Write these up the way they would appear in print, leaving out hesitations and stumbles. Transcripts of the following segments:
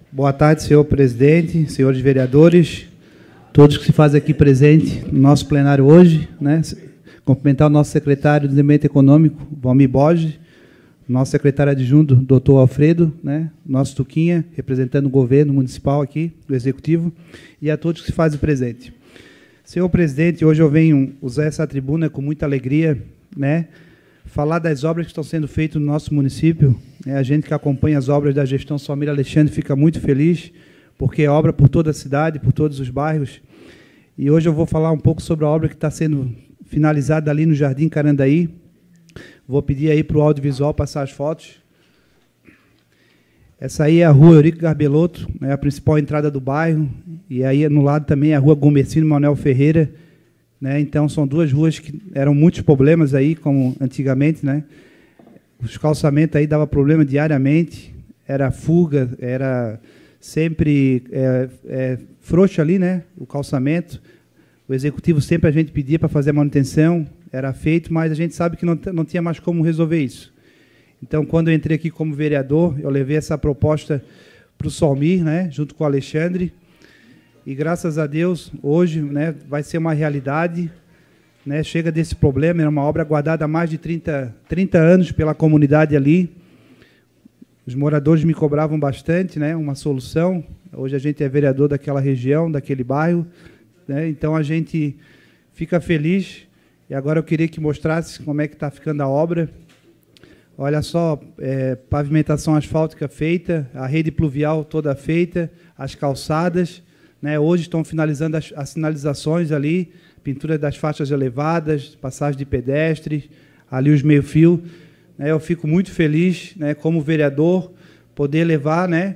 Boa tarde, senhor presidente, senhores vereadores, todos que se fazem aqui presente no nosso plenário hoje, né? Cumprimentar o nosso secretário de Desenvolvimento Econômico, Valmir Borges, nosso secretário adjunto, doutor Alfredo, né? Nosso Tuquinha, representando o governo municipal aqui, do Executivo, e a todos que se fazem presente. Senhor presidente, hoje eu venho usar essa tribuna com muita alegria, né? Falar das obras que estão sendo feitas no nosso município. A gente que acompanha as obras da gestão Salmir Alexandre fica muito feliz, porque é obra por toda a cidade, por todos os bairros. E hoje eu vou falar um pouco sobre a obra que está sendo finalizada ali no Jardim Carandaí. Vou pedir aí para o audiovisual passar as fotos. Essa aí é a rua Eurico Garbelotto, né, a principal entrada do bairro. E aí no lado também é a rua Gomercino Manuel Ferreira. Né, então, são duas ruas que eram muitos problemas aí, como antigamente, né? Os calçamentos aí davam problema diariamente, era fuga, era sempre frouxo ali, né? O calçamento. O executivo sempre a gente pedia para fazer a manutenção, era feito, mas a gente sabe que não tinha mais como resolver isso. Então, quando eu entrei aqui como vereador, eu levei essa proposta para o Salmir, né? Junto com o Alexandre. E, graças a Deus, hoje, né, vai ser uma realidade, né, chega desse problema, é uma obra guardada há mais de 30 anos pela comunidade ali. Os moradores me cobravam bastante, né, uma solução. Hoje a gente é vereador daquela região, daquele bairro, né, então a gente fica feliz. E agora eu queria que mostrasse como é que está ficando a obra. Olha só, pavimentação asfáltica feita, a rede pluvial toda feita, as calçadas. Né, hoje estão finalizando as sinalizações ali, pintura das faixas elevadas, passagem de pedestres, ali os meio-fio. Né, eu fico muito feliz, né, como vereador, poder levar, né,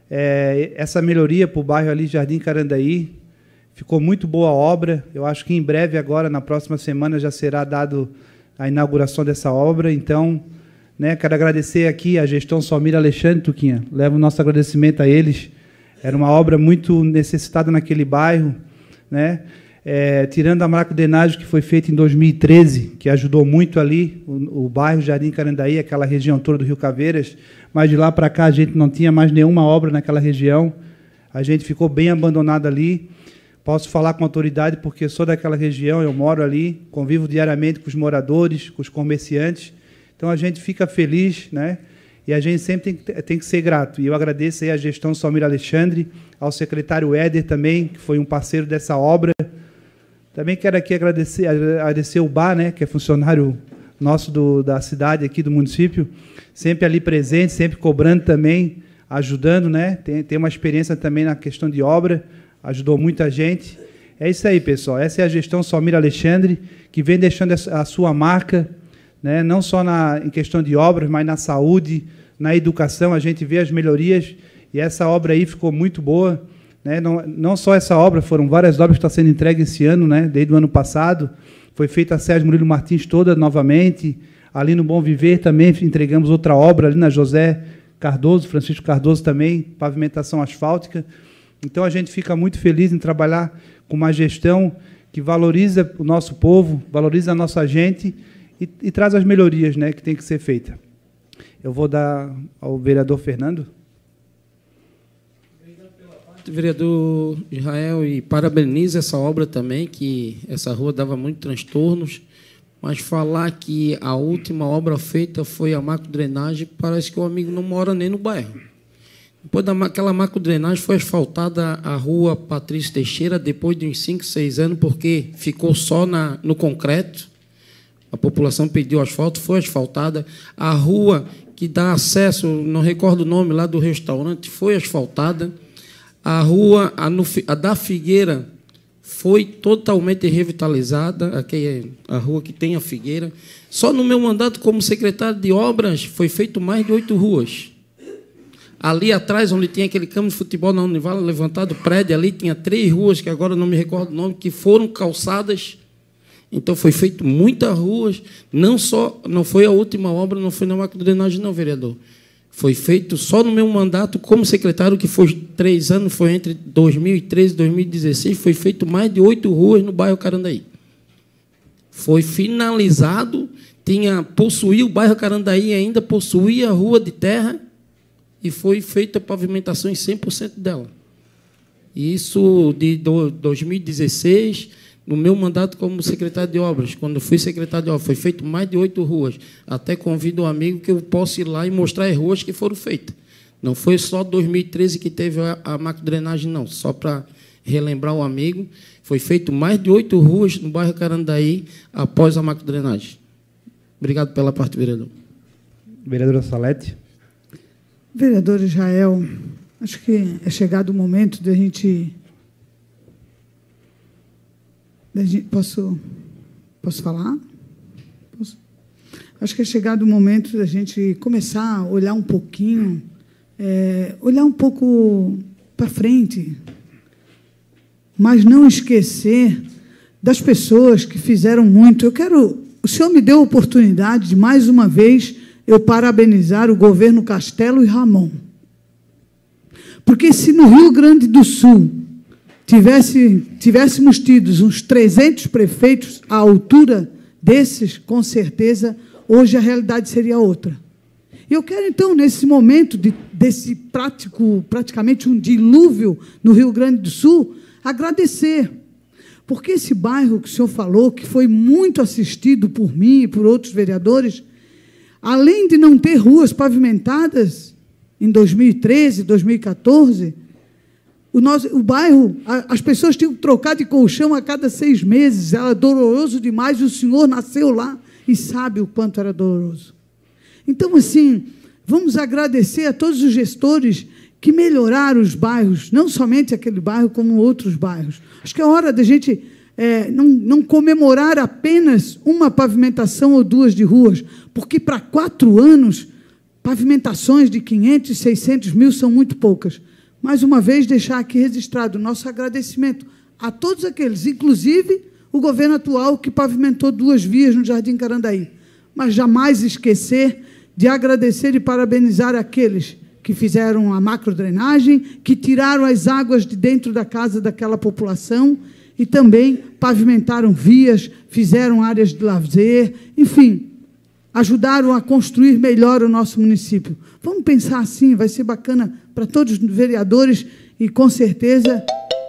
essa melhoria para o bairro ali, Jardim Carandaí. Ficou muito boa a obra. Eu acho que em breve, agora, na próxima semana, já será dado a inauguração dessa obra. Então, né, quero agradecer aqui a gestão Salmir Alexandre, Tuquinha. Levo o nosso agradecimento a eles. Era uma obra muito necessitada naquele bairro, né? Tirando a macrodenagem que foi feita em 2013, que ajudou muito ali o bairro Jardim Carandaí, aquela região toda do Rio Caveiras, mas de lá para cá a gente não tinha mais nenhuma obra naquela região, a gente ficou bem abandonado ali. Posso falar com autoridade porque sou daquela região, eu moro ali, convivo diariamente com os moradores, com os comerciantes, então a gente fica feliz, né? E a gente sempre tem que ser grato. E eu agradeço aí a gestão Salmir Alexandre, ao secretário Éder também, que foi um parceiro dessa obra. Também quero aqui agradecer o Bar, né, que é funcionário nosso da cidade, aqui do município, sempre ali presente, sempre cobrando também, ajudando, né? Tem uma experiência também na questão de obra, ajudou muita gente. É isso aí, pessoal. Essa é a gestão Salmir Alexandre, que vem deixando a sua marca, né, não só em questão de obras, mas na saúde, na educação, a gente vê as melhorias, e essa obra aí ficou muito boa. Né, não só essa obra, foram várias obras que estão sendo entregues esse ano, né, desde o ano passado. Foi feita a Sérgio Murilo Martins toda novamente, ali no Bom Viver também entregamos outra obra, ali na José Cardoso, Francisco Cardoso também, pavimentação asfáltica. Então, a gente fica muito feliz em trabalhar com uma gestão que valoriza o nosso povo, valoriza a nossa gente, e traz as melhorias, né, que tem que ser feita. Eu vou dar ao vereador Fernando. Obrigado pela parte, vereador Israel, e parabenizo essa obra também, que essa rua dava muitos transtornos, mas falar que a última obra feita foi a macrodrenagem, parece que o amigo não mora nem no bairro. Depois daquela macrodrenagem foi asfaltada a rua Patrício Teixeira, depois de uns 5, 6 anos, porque ficou só no concreto. A população pediu asfalto, foi asfaltada. A rua que dá acesso, não recordo o nome, lá do restaurante, foi asfaltada. A rua a da Figueira foi totalmente revitalizada, aqui é a rua que tem a Figueira. Só no meu mandato como secretário de obras foi feito mais de 8 ruas. Ali atrás, onde tinha aquele campo de futebol na Univala, levantado o prédio, ali tinha 3 ruas, que agora não me recordo o nome, que foram calçadas. Então, foi feito muitas ruas, não foi a última obra, não foi na macrodrenagem, não, vereador. Foi feito só no meu mandato como secretário, que foi 3 anos, foi entre 2013 e 2016, foi feito mais de 8 ruas no bairro Carandaí. Foi finalizado, possuía o bairro Carandaí, ainda possuía a rua de terra, e foi feita a pavimentação em 100% dela. Isso de 2016, no meu mandato como secretário de obras, quando eu fui secretário de obras, foi feito mais de 8 ruas. Até convido um amigo que eu possa ir lá e mostrar as ruas que foram feitas. Não foi só 2013 que teve a macrodrenagem, não. Só para relembrar o amigo, foi feito mais de 8 ruas no bairro Carandaí após a macrodrenagem. Obrigado pela parte, vereador. Vereadora Salete. Vereador Israel, acho que é chegado o momento de a gente... Posso falar? Posso? Acho que é chegado o momento da gente começar a olhar um pouquinho, olhar um pouco para frente, mas não esquecer das pessoas que fizeram muito. O senhor me deu a oportunidade de, mais uma vez, eu parabenizar o governo Castelo e Ramon. Porque se no Rio Grande do Sul tivéssemos tido uns 300 prefeitos à altura desses, com certeza, hoje a realidade seria outra. Eu quero, então, nesse momento desse praticamente um dilúvio no Rio Grande do Sul, agradecer, porque esse bairro que o senhor falou, que foi muito assistido por mim e por outros vereadores, além de não ter ruas pavimentadas em 2013, 2014, o bairro, as pessoas tinham que trocar de colchão a cada 6 meses, era doloroso demais, e o senhor nasceu lá e sabe o quanto era doloroso. Então, assim, vamos agradecer a todos os gestores que melhoraram os bairros, não somente aquele bairro, como outros bairros. Acho que é hora da gente não comemorar apenas uma pavimentação ou 2 de ruas, porque para 4 anos, pavimentações de 500 e 600 mil são muito poucas. Mais uma vez, deixar aqui registrado o nosso agradecimento a todos aqueles, inclusive o governo atual, que pavimentou 2 vias no Jardim Carandaí. Mas jamais esquecer de agradecer e parabenizar aqueles que fizeram a macrodrenagem, que tiraram as águas de dentro da casa daquela população e também pavimentaram vias, fizeram áreas de lazer, enfim, ajudaram a construir melhor o nosso município. Vamos pensar assim, vai ser bacana para todos os vereadores e, com certeza...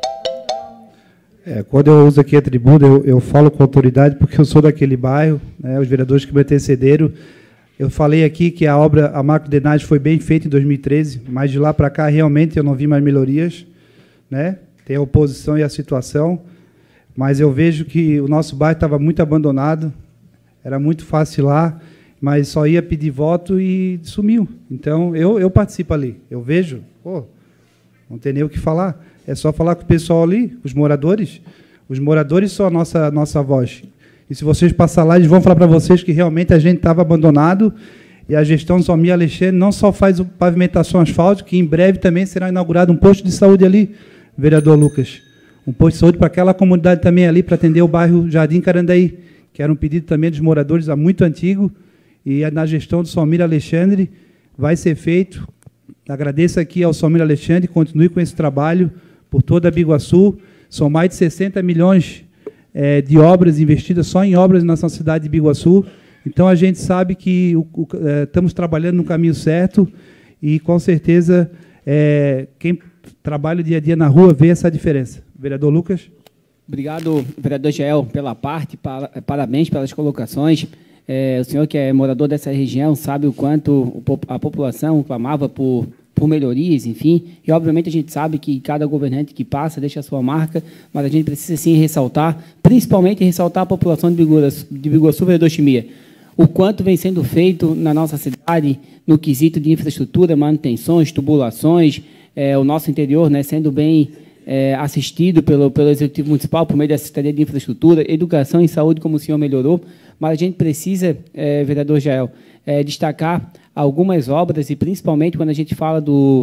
Quando eu uso aqui a tribuna, eu falo com autoridade, porque eu sou daquele bairro, né, os vereadores que me antecederam. Eu falei aqui que a macrodrenagem foi bem feita em 2013, mas de lá para cá, realmente, eu não vi mais melhorias, né? Tem a oposição e a situação, mas eu vejo que o nosso bairro estava muito abandonado, era muito fácil lá, mas só ia pedir voto e sumiu. Então, eu participo ali, eu vejo, não tem nem o que falar, é só falar com o pessoal ali, os moradores são a nossa voz. E se vocês passarem lá, eles vão falar para vocês que realmente a gente estava abandonado e a gestão do Zomir Alexandre não só faz pavimentação asfáltica, que em breve também será inaugurado um posto de saúde ali, vereador Lucas. Um posto de saúde para aquela comunidade também ali, para atender o bairro Jardim Carandaí, que era um pedido também dos moradores há muito antigo, e na gestão do Zomir Alexandre vai ser feito. Agradeço aqui ao Zomir Alexandre, continue com esse trabalho por toda a Biguaçu. São mais de 60 milhões de obras investidas só em obras na nossa cidade de Biguaçu. Então, a gente sabe que estamos trabalhando no caminho certo e, com certeza, quem trabalha dia a dia na rua vê essa diferença. Vereador Lucas. Obrigado, vereador Jael, pela parte. Parabéns pelas colocações. O senhor, que é morador dessa região, sabe o quanto a população clamava por melhorias, enfim, e obviamente a gente sabe que cada governante que passa deixa a sua marca, mas a gente precisa sim ressaltar, principalmente ressaltar a população de Biguaçu, vereador Chimia, o quanto vem sendo feito na nossa cidade no quesito de infraestrutura, manutenções, tubulações, o nosso interior, né, sendo bem assistido pelo Executivo Municipal por meio da Secretaria de Infraestrutura, Educação e Saúde, como o senhor melhorou, mas a gente precisa, vereador Jael, destacar algumas obras, e principalmente quando a gente fala do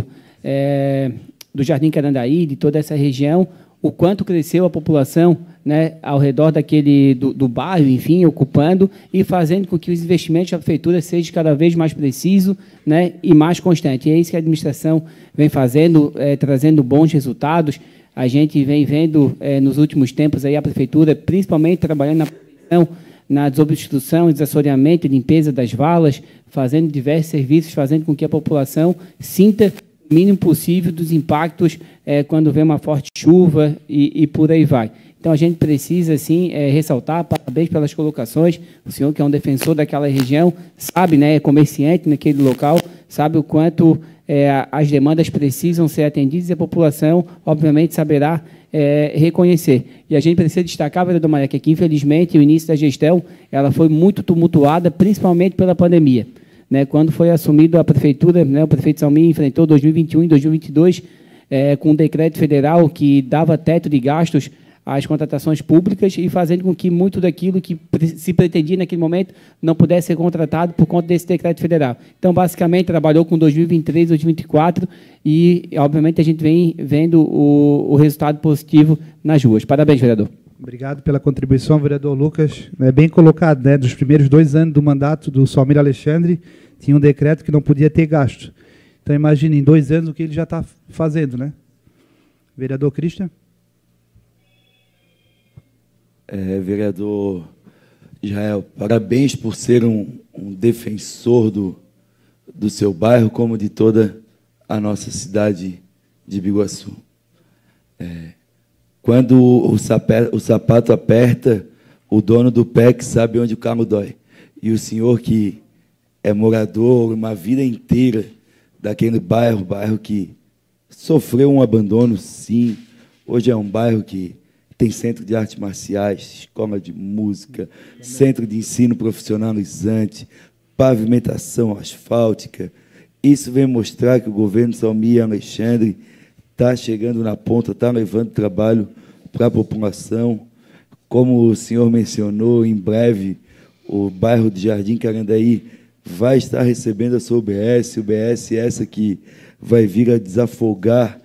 Jardim Carandaí, de toda essa região, o quanto cresceu a população, né, ao redor do bairro, enfim, ocupando e fazendo com que os investimentos da prefeitura sejam cada vez mais precisos, né, e mais constantes. E é isso que a administração vem fazendo, trazendo bons resultados. A gente vem vendo, nos últimos tempos, aí, a prefeitura, principalmente trabalhando na prevenção na desobstrução, desassoreamento e limpeza das valas, fazendo diversos serviços, fazendo com que a população sinta o mínimo possível dos impactos quando vem uma forte chuva e por aí vai. Então, a gente precisa, sim, ressaltar, parabéns pelas colocações, o senhor que é um defensor daquela região, sabe, né, é comerciante naquele local, sabe o quanto as demandas precisam ser atendidas e a população, obviamente, saberá reconhecer. E a gente precisa destacar, vereador Maia, que aqui, infelizmente, o início da gestão ela foi muito tumultuada, principalmente pela pandemia. Né, quando foi assumido a prefeitura, né, o prefeito Salmin enfrentou 2021 e 2022 com um decreto federal que dava teto de gastos às contratações públicas e fazendo com que muito daquilo que se pretendia naquele momento não pudesse ser contratado por conta desse decreto federal. Então, basicamente, trabalhou com 2023, 2024 e, obviamente, a gente vem vendo o resultado positivo nas ruas. Parabéns, vereador. Obrigado pela contribuição, vereador Lucas. É bem colocado, né? Dos primeiros 2 anos do mandato do Salmir Alexandre, tinha um decreto que não podia ter gasto. Então, imagine, em 2 anos, o que ele já está fazendo, né? Vereador Christian. Vereador Israel, parabéns por ser um defensor do seu bairro, como de toda a nossa cidade de Biguaçu. Quando o sapato aperta, o dono do pé que sabe onde o carro dói. E o senhor que é morador uma vida inteira daquele bairro que sofreu um abandono, sim. Hoje é um bairro que tem centro de artes marciais, escola de música, centro de ensino profissionalizante, pavimentação asfáltica. Isso vem mostrar que o governo Salmir Alexandre está chegando na ponta, está levando trabalho para a população. Como o senhor mencionou, em breve, o bairro de Jardim Carandaí vai estar recebendo a sua UBS essa que vai vir a desafogar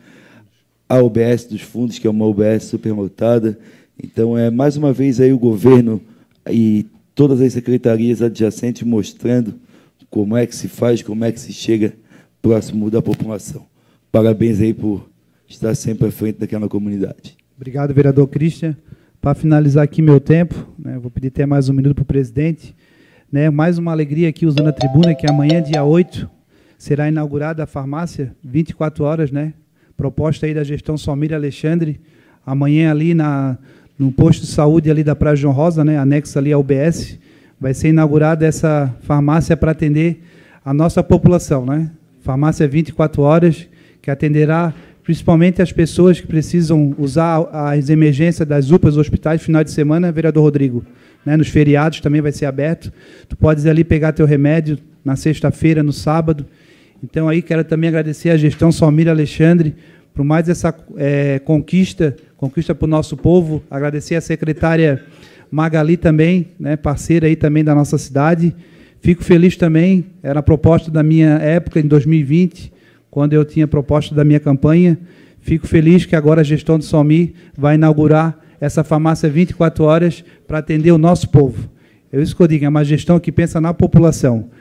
a UBS dos fundos, que é uma UBS superlotada. Então, mais uma vez aí o governo e todas as secretarias adjacentes mostrando como é que se faz, como é que se chega próximo da população. Parabéns aí por estar sempre à frente daquela comunidade. Obrigado, vereador Christian. Para finalizar aqui meu tempo, né, vou pedir até mais um minuto para o presidente. Né, mais uma alegria aqui usando a tribuna, que amanhã, dia 8, será inaugurada a farmácia, 24 horas, né? Proposta aí da gestão Salmir Alexandre, amanhã ali no posto de saúde ali da Praia João Rosa, né, anexo ali ao UBS, vai ser inaugurada essa farmácia para atender a nossa população, né? Farmácia 24 horas, que atenderá principalmente as pessoas que precisam usar as emergências das UPAs, hospitais, final de semana, vereador Rodrigo. Né, nos feriados também vai ser aberto. Tu podes ir ali pegar teu remédio na sexta-feira, no sábado. Então, aí quero também agradecer a gestão Salmir Alexandre por mais essa conquista para o nosso povo. Agradecer a secretária Magali também, né, parceira aí também da nossa cidade. Fico feliz também, era a proposta da minha época, em 2020, quando eu tinha proposta da minha campanha. Fico feliz que agora a gestão do Salmir vai inaugurar essa farmácia 24 horas para atender o nosso povo. É isso que eu digo, é uma gestão que pensa na população.